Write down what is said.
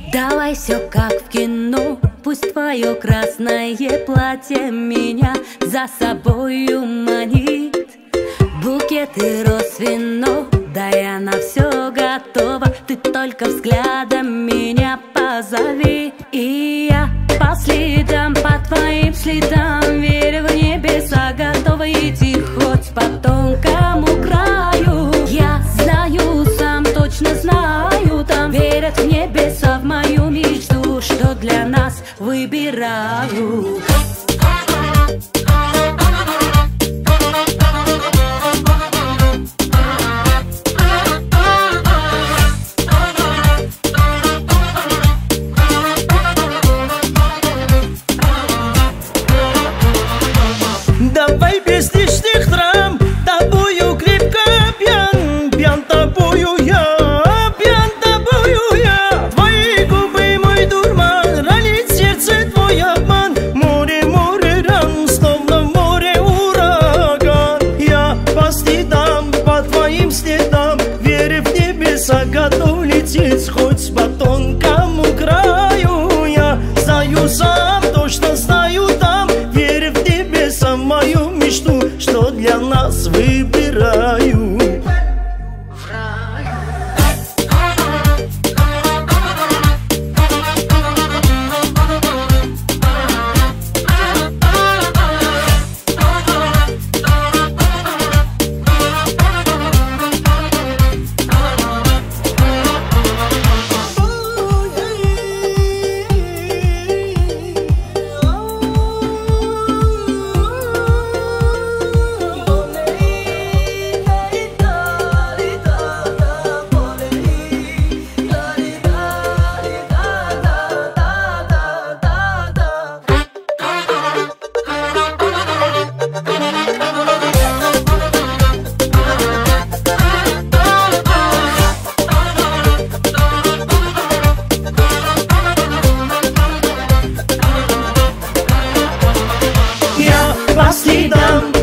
Давай все как в кино, пусть твое красное платье меня за собою манит. Букеты роз, вино, да я на все готова. Ты только взглядом меня позови, и я по следам, по твоим следам, верю в небеса, готова идти хоть по тонкому краю. Я знаю, сам точно знаю, там верят в небеса, в мою мечту, что для нас выбираю. Давай без лишних драм, тобою крепко пьян, пьян тобою я, пьян тобою я. Твои губы мой дурман, ранит сердце твой обман. Море, море ран, словно в море ураган. Я по следам, по твоим следам, веря в небеса, готов лететь хоть по тонкому краю. Я знаю сам, точно знаю там, веря в небеса, в мою мечту, что для нас выбираю. По следам,